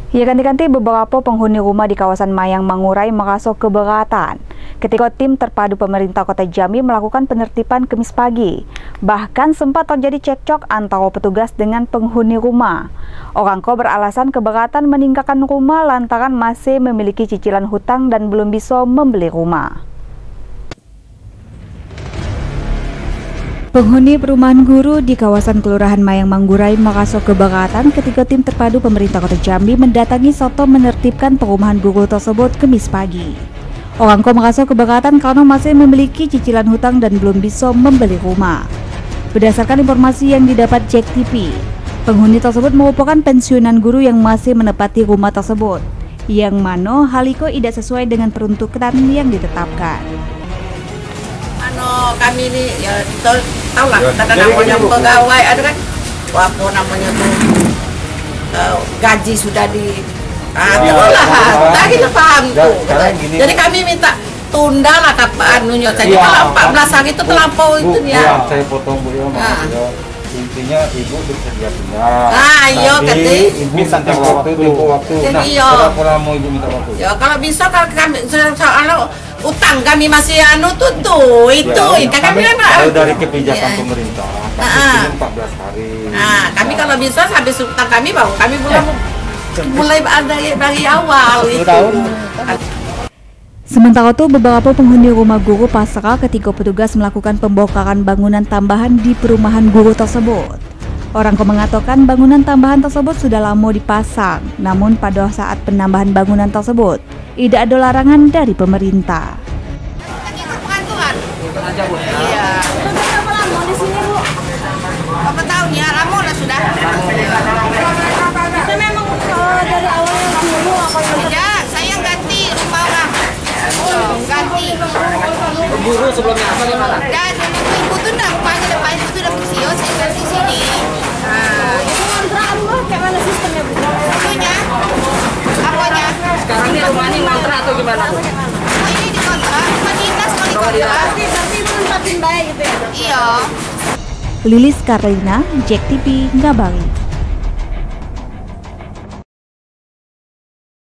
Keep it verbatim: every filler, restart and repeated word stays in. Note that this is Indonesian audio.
Ya, ganti-ganti beberapa penghuni rumah di kawasan Mayang Mangurai merasa keberatan ketika tim terpadu pemerintah Kota Jambi melakukan penertiban Kamis pagi. Bahkan sempat terjadi cekcok antara petugas dengan penghuni rumah. Orang tua beralasan keberatan meninggalkan rumah lantaran masih memiliki cicilan hutang dan belum bisa membeli rumah. Penghuni perumahan guru di kawasan Kelurahan Mayang Mangurai merasa keberatan ketika tim terpadu pemerintah Kota Jambi mendatangi serta menertibkan perumahan guru tersebut Kamis pagi. Orang tua merasa keberatan karena masih memiliki cicilan hutang dan belum bisa membeli rumah. Berdasarkan informasi yang didapat Jack T V, penghuni tersebut merupakan pensiunan guru yang masih menempati rumah tersebut, yang mana hal itu tidak sesuai dengan peruntukan yang ditetapkan. Ano kami ini ya tahu tahu lah ada namanya pegawai ada kan apa namanya tuh uh, gaji sudah di ah ya, lah tak kita paham tuh jadi kami minta tunda lah kapan anunya saja ya, kalau empat belas hari itu terlampau itu ya. Ya saya potong Bu ya, nah. Ya. Intinya ibu bersedia punya. Ah iya kata ibu minta waktu tempo waktu. Nah, berapa lama ibu minta waktu? Ya kalau bisa kalau kami soal utang kami masih anu tuh tuh itu ya, kan kami kalau dari kebijakan ya. Pemerintah ah. empat belas hari. Nah, kami kalau bisa habis utang kami baru kami mulai mulai ada dari awal itu. Sementara itu, beberapa penghuni rumah guru pasrah ketika petugas melakukan pembongkaran bangunan tambahan di perumahan guru tersebut. Orang tua mengatakan bangunan tambahan tersebut sudah lama dipasang, namun pada saat penambahan bangunan tersebut tidak ada larangan dari pemerintah. Iya. Berapa lama di sini, Bu? Berapa tahun ya? Lama lah sudah. Itu memang uh, dari awalnya dulu apa yang ya, saya ganti rumah orang. Oh, ganti. Guru sebelumnya apa di mana? Dan ibu tuh udah rumahnya depan itu udah pensiun, saya ganti sini. Nah, itu ngontrak rumah kayak mana sistemnya, Bu? Apanya? Apanya? Sekarang ini rumah ini ngontrak atau gimana, Bu? Oh, ini dikontrak, rumah dinas mau dikontrak. Berarti berarti itu nempatin baik gitu ya? Iya. Lilis Karlina, Jack T V, Ngabari.